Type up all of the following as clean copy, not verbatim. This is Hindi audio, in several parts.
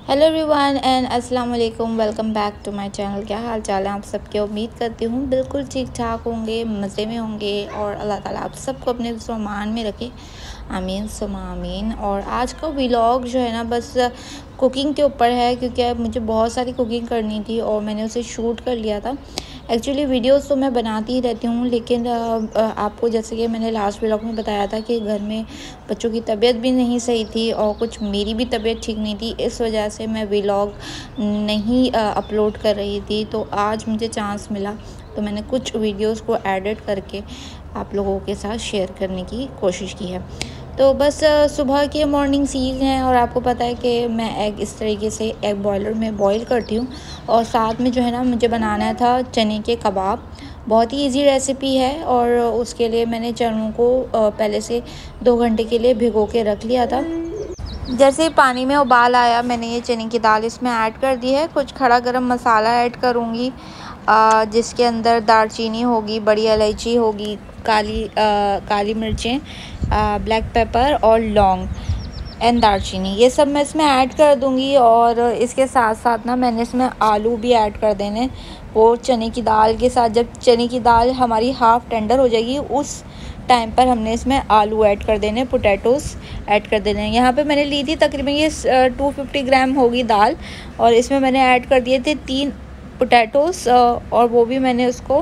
हेलो एवरीवन एंड अस्सलाम वालेकुम। Welcome back to my channel. क्या हाल चाल है आप सबके? उम्मीद करती हूँ बिल्कुल ठीक ठाक होंगे, मज़े में होंगे और अल्लाह ताला आप सबको अपने सामान में रखे। आमीन सुमा आमीन। और आज का व्लॉग जो है ना बस कुकिंग के ऊपर है, क्योंकि मुझे बहुत सारी कुकिंग करनी थी और मैंने उसे शूट कर लिया था। एक्चुअली वीडियोस तो मैं बनाती ही रहती हूँ, लेकिन आपको जैसे कि मैंने लास्ट व्लॉग में बताया था कि घर में बच्चों की तबीयत भी नहीं सही थी और कुछ मेरी भी तबीयत ठीक नहीं थी, इस वजह से मैं व्लॉग नहीं अपलोड कर रही थी। तो आज मुझे चांस मिला तो मैंने कुछ वीडियोस को एडिट करके आप लोगों के साथ शेयर करने की कोशिश की है। तो बस सुबह के मॉर्निंग सीन है और आपको पता है कि मैं एग इस तरीके से एग बॉयलर में बॉईल करती हूँ। और साथ में जो है ना मुझे बनाना था चने के कबाब। बहुत ही इजी रेसिपी है और उसके लिए मैंने चनों को पहले से 2 घंटे के लिए भिगो के रख लिया था। जैसे ही पानी में उबाल आया मैंने ये चने की दाल इसमें ऐड कर दी है। कुछ खड़ा गरम मसाला ऐड करूँगी, जिसके अंदर दालचीनी होगी, बड़ी इलायची होगी, काली मिर्चें, ब्लैक पेपर और लौंग एंड दालचीनी, ये सब मैं इसमें ऐड कर दूंगी। और इसके साथ साथ ना मैंने इसमें आलू भी ऐड कर देने। वो चने की दाल के साथ जब चने की दाल हमारी हाफ़ टेंडर हो जाएगी उस टाइम पर हमने इसमें आलू ऐड कर देने, पोटैटोस ऐड कर देने। यहाँ पे मैंने ली थी तकरीबन ये 250 ग्राम होगी दाल, और इसमें मैंने ऐड कर दिए थे 3 पोटैटोस, और वो भी मैंने उसको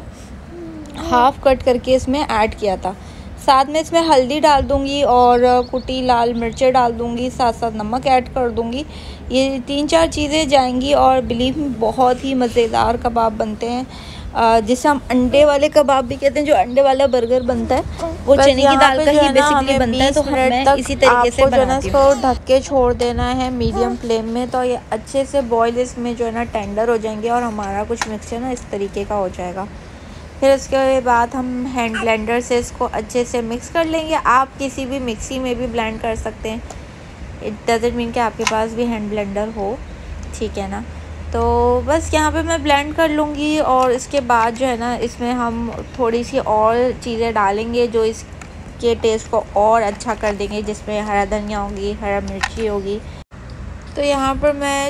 हाफ़ कट करके इसमें ऐड किया था। साथ में इसमें हल्दी डाल दूंगी और कुटी लाल मिर्चें डाल दूंगी, साथ साथ नमक ऐड कर दूंगी। ये 3-4 चीज़ें जाएंगी और बिलीव में बहुत ही मज़ेदार कबाब बनते हैं, जिसे हम अंडे वाले कबाब भी कहते हैं। जो अंडे वाला बर्गर बनता है वो चने की दाल का ही बेसिकली बनता है। तो मैं इसी तरीके से बनाती हूँ। इसको ढक के छोड़ देना है मीडियम फ्लेम में, तो ये अच्छे से बॉयल इसमें जो है ना टेंडर हो जाएंगे और हमारा कुछ मिक्सचर ना इस तरीके का हो जाएगा। फिर उसके बाद हम हैंड ब्लेंडर से इसको अच्छे से मिक्स कर लेंगे। आप किसी भी मिक्सी में भी ब्लेंड कर सकते हैं, इट डज़ंट मीन कि आपके पास भी हैंड ब्लेंडर हो, ठीक है ना। तो बस यहाँ पे मैं ब्लेंड कर लूँगी और इसके बाद जो है ना इसमें हम थोड़ी सी और चीज़ें डालेंगे जो इसके टेस्ट को और अच्छा कर देंगे, जिसमें हरा धनिया होगी, हरा मिर्ची होगी। तो यहाँ पर मैं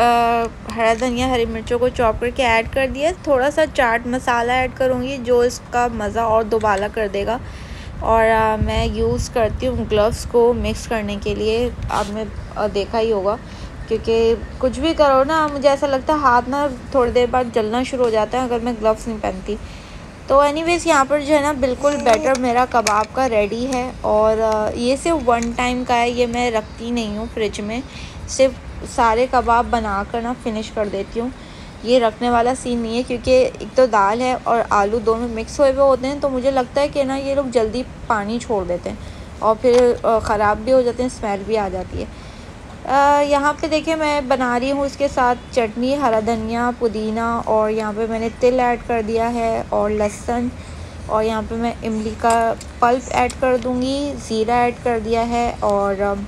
हरा धनिया हरी मिर्चों को चॉप करके ऐड कर दिया। थोड़ा सा चाट मसाला ऐड करूँगी जो इसका मज़ा और दोबारा कर देगा। और मैं यूज़ करती हूँ ग्लव्स को मिक्स करने के लिए। आपने देखा ही होगा, क्योंकि कुछ भी करो ना मुझे ऐसा लगता है हाथ ना थोड़ी देर बाद जलना शुरू हो जाता है अगर मैं ग्लव्स नहीं पहनती। तो एनीवेज़ यहाँ पर जो है ना बिल्कुल बैटर मेरा कबाब का रेडी है। और ये सिर्फ 1 टाइम का है, ये मैं रखती नहीं हूँ फ्रिज में, सिर्फ सारे कबाब बनाकर ना फिनिश कर देती हूँ। ये रखने वाला सीन नहीं है, क्योंकि एक तो दाल है और आलू दोनों मिक्स हुए होते हैं, तो मुझे लगता है कि ना ये लोग जल्दी पानी छोड़ देते हैं और फिर ख़राब भी हो जाते हैं, स्मेल भी आ जाती है। यहाँ पे देखिए मैं बना रही हूँ इसके साथ चटनी, हरा धनिया, पुदीना, और यहाँ पे मैंने तिल ऐड कर दिया है और लहसुन, और यहाँ पे मैं इमली का पल्प ऐड कर दूँगी, ज़ीरा ऐड कर दिया है और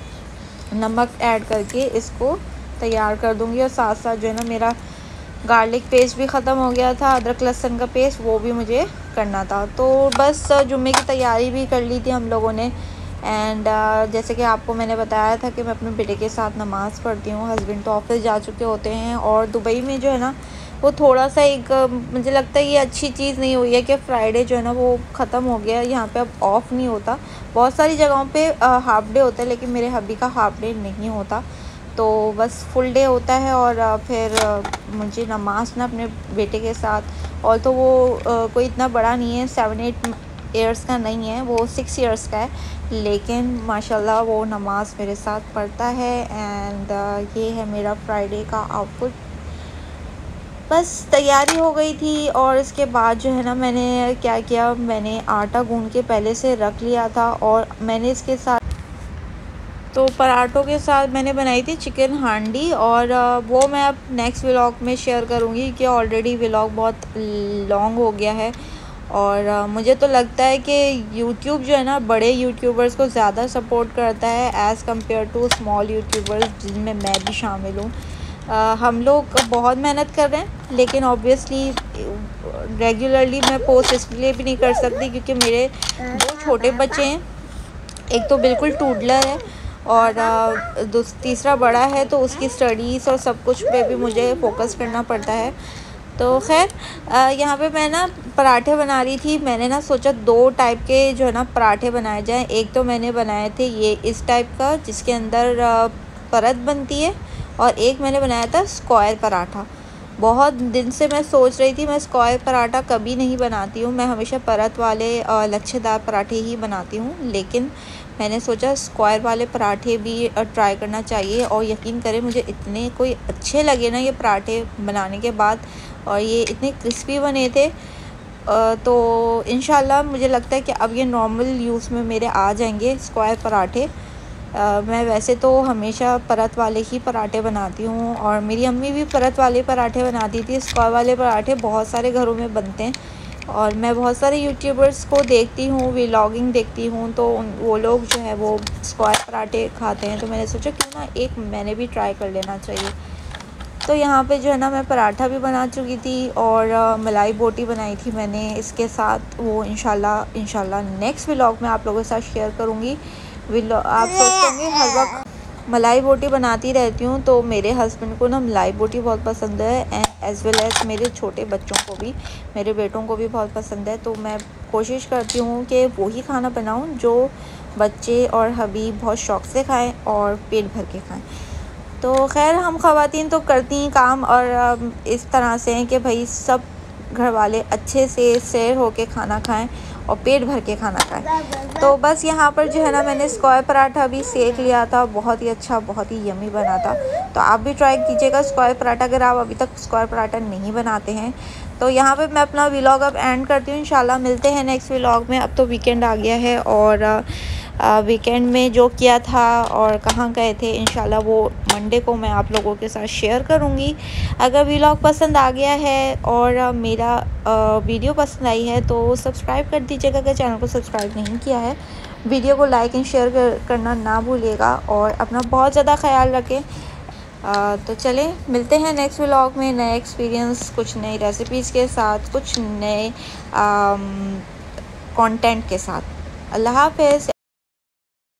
नमक ऐड करके इसको तैयार कर दूँगी। और साथ साथ जो है ना मेरा गार्लिक पेस्ट भी ख़त्म हो गया था, अदरक लहसुन का पेस्ट, वो भी मुझे करना था। तो बस जुम्मे की तैयारी भी कर ली थी हम लोगों ने। एंड जैसे कि आपको मैंने बताया था कि मैं अपने बेटे के साथ नमाज़ पढ़ती हूँ। हस्बैंड तो ऑफिस जा चुके होते हैं और दुबई में जो है ना वो थोड़ा सा एक मुझे लगता है ये अच्छी चीज़ नहीं हुई है कि फ्राइडे जो है ना वो ख़त्म हो गया। यहाँ पे अब ऑफ़ नहीं होता, बहुत सारी जगहों पे हाफ़ डे होता है, लेकिन मेरे हब्बी का हाफ़ डे नहीं होता, तो बस फुल डे होता है। और फिर मुझे नमाज ना अपने बेटे के साथ, और तो वो कोई इतना बड़ा नहीं है, 7-8 ईयर्स का नहीं है, वो 6 ईयर्स का है, लेकिन माशाल्लाह वो नमाज़ मेरे साथ पढ़ता है। एंड ये है मेरा फ्राइडे का आउटफिट। बस तैयारी हो गई थी और इसके बाद जो है ना मैंने क्या किया, मैंने आटा गूंद के पहले से रख लिया था और मैंने इसके साथ तो पराठों के साथ मैंने बनाई थी चिकन हांडी। और वो मैं अब नेक्स्ट व्लॉग में शेयर करूँगी कि ऑलरेडी व्लॉग बहुत लॉन्ग हो गया है। और मुझे तो लगता है कि यूट्यूब जो है ना बड़े यूट्यूबर्स को ज़्यादा सपोर्ट करता है as compared to small YouTubers, जिनमें मैं भी शामिल हूँ। हम लोग बहुत मेहनत कर रहे हैं, लेकिन ऑब्वियसली रेगुलरली मैं पोस्ट इसलिए भी नहीं कर सकती क्योंकि मेरे 2 छोटे बच्चे हैं। एक तो बिल्कुल टूडलर है और तीसरा बड़ा है तो उसकी स्टडीज़ और सब कुछ पे भी मुझे फ़ोकस करना पड़ता है। तो खैर यहाँ पे मैं ना पराठे बना रही थी। मैंने ना सोचा 2 टाइप के जो है ना पराठे बनाए जाएँ। एक तो मैंने बनाए थे ये इस टाइप का जिसके अंदर परत बनती है, और एक मैंने बनाया था स्क्वायर पराठा। बहुत दिन से मैं सोच रही थी, मैं स्क्वायर पराठा कभी नहीं बनाती हूँ, मैं हमेशा परत वाले लच्छेदार पराठे ही बनाती हूँ। लेकिन मैंने सोचा स्क्वायर वाले पराठे भी ट्राई करना चाहिए, और यकीन करें मुझे इतने कोई अच्छे लगे ना ये पराठे बनाने के बाद, और ये इतने क्रिस्पी बने थे। तो इंशाल्लाह मुझे लगता है कि अब ये नॉर्मल यूज़ में मेरे आ जाएंगे स्क्वायर पराठे। मैं वैसे तो हमेशा परत वाले ही पराठे बनाती हूँ, और मेरी अम्मी भी परत वाले पराठे बनाती थी। स्क्वायर वाले पराठे बहुत सारे घरों में बनते हैं, और मैं बहुत सारे यूट्यूबर्स को देखती हूँ, व्लॉगिंग देखती हूँ, तो वो लोग जो है वो स्क्वायर पराठे खाते हैं। तो मैंने सोचा क्यों ना एक मैंने भी ट्राई कर लेना चाहिए। तो यहाँ पे जो है ना मैं पराठा भी बना चुकी थी, और मलाई बोटी बनाई थी मैंने इसके साथ। वो इंशाल्लाह नेक्स्ट व्लॉग में आप लोगों के साथ शेयर करूँगी। आप सोचते होंगे हर वक्त मलाई बोटी बनाती रहती हूँ, तो मेरे हस्बैंड को ना मलाई बोटी बहुत पसंद है, एंड एज़ वेल एज़ मेरे छोटे बच्चों को भी, मेरे बेटों को भी बहुत पसंद है। तो मैं कोशिश करती हूँ कि वही खाना बनाऊँ जो बच्चे और हबीब बहुत शौक़ से खाएँ और पेट भर के खाएँ। तो खैर हम ख़वातीन तो करती हैं काम, और इस तरह से हैं कि भाई सब घर वाले अच्छे से शेयर होके खाना खाएं और पेट भर के खाना खाएं। तो बस यहाँ पर जो है ना मैंने स्क्वायर पराठा भी सेक लिया था, बहुत ही अच्छा, बहुत ही यम्मी बना था। तो आप भी ट्राई कीजिएगा स्क्वायर पराठा, अगर आप अभी तक स्क्वायर पराठा नहीं बनाते हैं। तो यहाँ पे मैं अपना व्लॉग अब एंड करती हूँ। इंशाल्लाह मिलते हैं नेक्स्ट व्लॉग में। अब तो वीकेंड आ गया है, और वीकेंड में जो किया था और कहाँ गए थे इंशाल्लाह वो मंडे को मैं आप लोगों के साथ शेयर करूँगी। अगर व्लॉग पसंद आ गया है और मेरा वीडियो पसंद आई है तो सब्सक्राइब कर दीजिएगा, अगर चैनल को सब्सक्राइब नहीं किया है। वीडियो को लाइक एंड शेयर करना ना भूलिएगा, और अपना बहुत ज़्यादा ख्याल रखें। तो चलें मिलते हैं नेक्स्ट व्लॉग में नए एक्सपीरियंस, कुछ नई रेसिपीज़ के साथ, कुछ नए कंटेंट के साथ। अल्लाह हाफ़िज़।